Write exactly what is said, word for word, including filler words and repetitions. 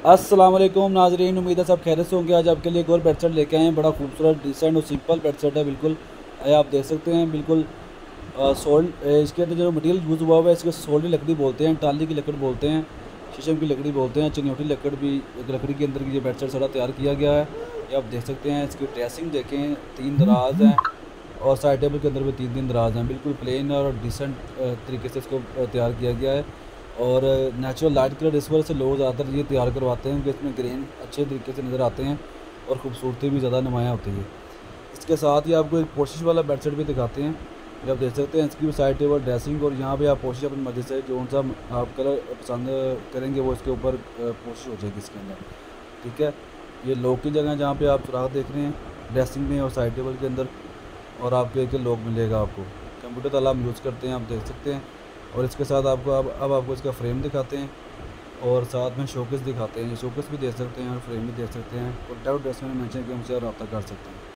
अस्सलाम वालेकुम नाजरीन, उम्मीद है सब खैरियत से होंगे। आज आपके लिए एक और बेडसेट लेके आए हैं। बड़ा खूबसूरत डिसेंट और सिंपल बेडसेट है। बिल्कुल ये आप देख सकते हैं। बिल्कुल सोल्ड, इसके अंदर जो मटेरियल यूज़ हुआ हुआ है इसके सोल्ड लकड़ी बोलते हैं, टाली की लकड़ी बोलते हैं, शीशम की लकड़ी बोलते हैं, चनियोटी लकड़ भी एक लकड़ी के अंदर ये बेडसेट सारा तैयार किया गया है। ये आप देख सकते हैं। इसकी ड्रेसिंग देखें, तीन दराज हैं और साइड टेबल के अंदर भी तीन तीन दराज हैं। बिल्कुल प्लेन और डिसेंट तरीके से इसको तैयार किया गया है। और नेचुरल लाइट कलर इस वजह से लोग ज़्यादातर ये तैयार करवाते हैं कि इसमें ग्रेन अच्छे तरीके से नज़र आते हैं और ख़ूबसूरती भी ज़्यादा नुमायाँ होती है। इसके साथ ही आपको एक पोशिश वाला बेडशीट भी दिखाते हैं। ये आप देख सकते हैं। इसकी भी साइड टेबल ड्रेसिंग और यहाँ पे आप पोशिश अपनी मर्ज़ी से जो सा आप कलर पसंद करेंगे वो इसके ऊपर पोशिश हो जाएगी इसके अंदर। ठीक है। ये लॉक की जगह जहाँ पे आप सुराख देख रहे हैं ड्रेसिंग में और साइड टेबल के अंदर, और आपके एक लॉक मिलेगा आपको। कंप्यूटर ताला हम यूज़ करते हैं, आप देख सकते हैं। और इसके साथ आपको अब अब आपको इसका फ्रेम दिखाते हैं और साथ में शोकेस दिखाते हैं। ये शोकेस भी दे सकते हैं और फ्रेम भी दे सकते हैं। कॉन्टैक्ट ड्रेस में मेंशन के हमसे रब्ता कर सकते हैं।